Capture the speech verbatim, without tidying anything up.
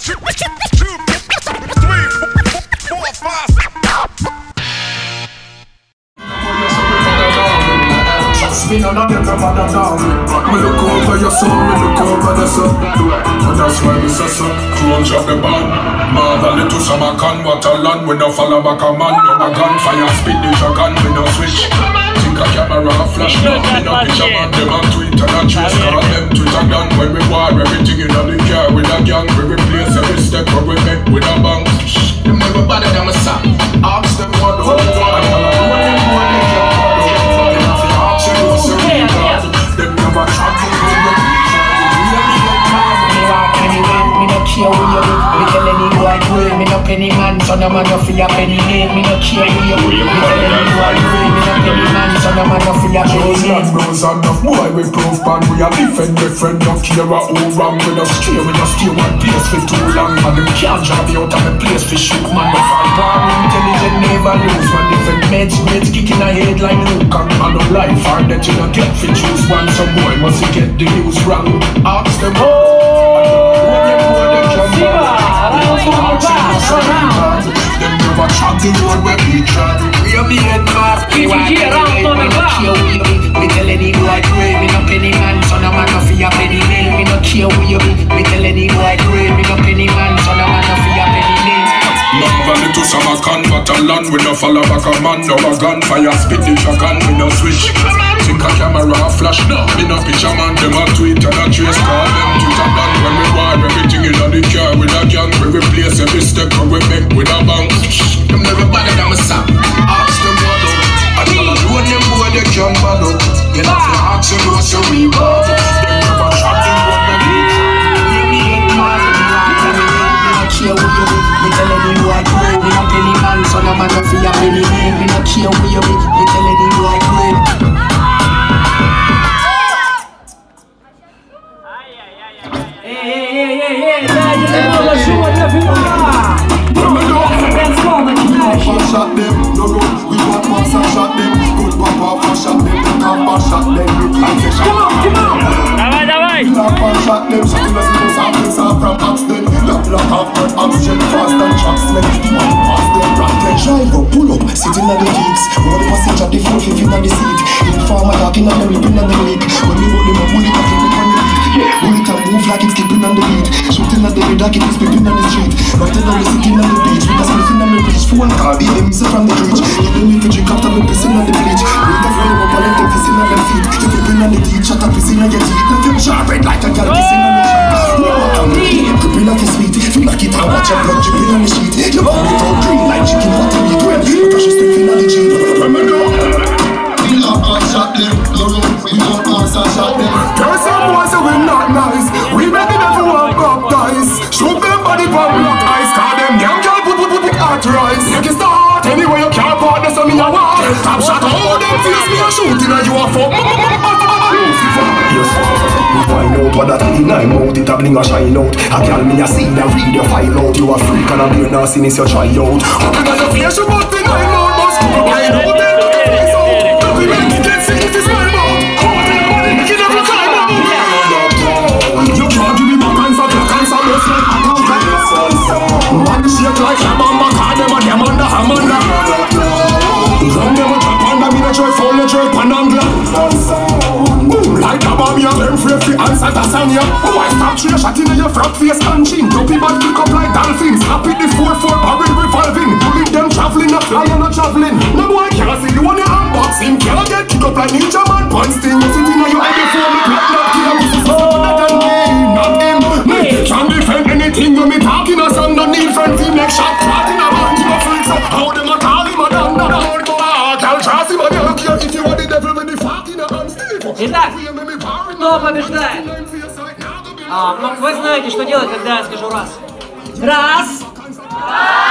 Me no know you never done down. Me look over your soul, me look over the sun. And that's why we say so. Close up the band. Mother little summer can water land. We no follow back a man. No a gunfire speed the shotgun. We no switch. Think a camera flash. No, me no picture man. Them on Twitter and trace. Call them Twitter done. When we war everything in the car with a gang. We replace every step what we make with a bang. Them never better than my son. Ask them what the whole world. And all of them know they can't. Them never travel with the me no care who you be. Me tell any boy pray. Me no penny man, so no man no feel a penny name. Me no care who you be. Me tell any boy pray. Me no penny man, so no man no feel a penny name. Those enough boy we proof pan. We a defend the friend. No care who wrong. We no stray. We no stay one place for too long. And them can't drive you out of the place for shoot man. No fall born intelligent never lose. Man different meds, grades kicking a head like Luke. And man no life hard that you no get for choose one. Some boy must get the news wrong. Ask them all. Them never track the road where we travel. We are being marked. We want to care who you be. We tell any boy pray. We no penny man, so no man no fear penny name. We no care who you be. We tell any boy pray. We no penny man, so no man no fear penny name. Love a little summer can but a land. We no follow back a man. No a gunfire spit the shotgun. We no switch. Think a camera flash. No, me no picture man. Them on Twitter and trace. Call them Twitter done. When we war everything in the car with a gang. We replace every step what we make with a bang. Them never better than my son. Ask them what up. I tell them road them boy they can't bad up. You know if you ask them what's your rebound. Them never shot them what they need. We me hit mad. We no care who you be. We tell any boy pray. We no penny man, so no man no feel a penny name. We no care who you be. We tell any boy pray. Shot them, no no, we want once and shot them. Good papa for shot them, the camper shot them. I say shot them. Давай, давай. Camper shot them, shot them as it goes off, it's off from accident. Lock, lock off, but oxygen fast and shots left. One past them, rocket. Drive up, pull up, sitting on the kicks. One passenger, the fourth, fifth in the seat. Informer talking on the ripping on the lake. When we hold them up, bullet off, it on the beat. Bullet can move like it's skipping on the beat. Shooting at the red like it is peeping on the street. Right now we're sitting on the beach. With a sniffing on the beach. Phone call, the M C from the bridge. You don't need to drink after me pissing on the bleach. Wait a flame up and let them pissing on them feet. You flipping on the teeth, shut up pissing on your teeth. Let them sharp red like a girl kissing on the sheet. You walk on the heat, creeping like a sweet. Feel like it and watch your blood dripping on the sheet. You want it all green like chicken water meat. When you touch your stepping on the jeep. Remember we love and shot them. No no, we love us and shot them. There's some boys who will not nice. We ready to walk baptize. Shoot them body for block eyes. Call them young girl put put put put hot rice. You can start anywhere you can't part this on me a walk. Top shot all them face me a shooting and you a fuck. Yes, we find out what that in I'm out. It a bling a shine out. I call me a scene and read your file out. You a freak and a brain a since you try out. Open on your face you but in I'm out. But scoop up I know them look at face out. Don't be make me get sick if it's my mouth. Hold them money make it never climb out. You can't give me back and for black and for most like a cow. One shake like a mama. Call them and them under a man. Run them a trap under me no try fall no try pan and glad. Boom like a bomb ya. Them free free answer to song ya. Oh I stop three shot in your front face and chin. Dopey bad pick up like dolphins. Happy the four four barrel revolving. Bullet them travelling a fly and a travelling. No boy can't see you on your unboxing. Can't get kick up like ninja man punch thing. You sitting on your head before me plot not kill. This is harder than me, not him. Me can't defend anything when me talking a song. Don't need friend team like shot. Plotting a man to a freak. So how them a call him a down down down. Итак, кто побеждает? А, ну, вы знаете, что делать, когда я скажу раз. Раз!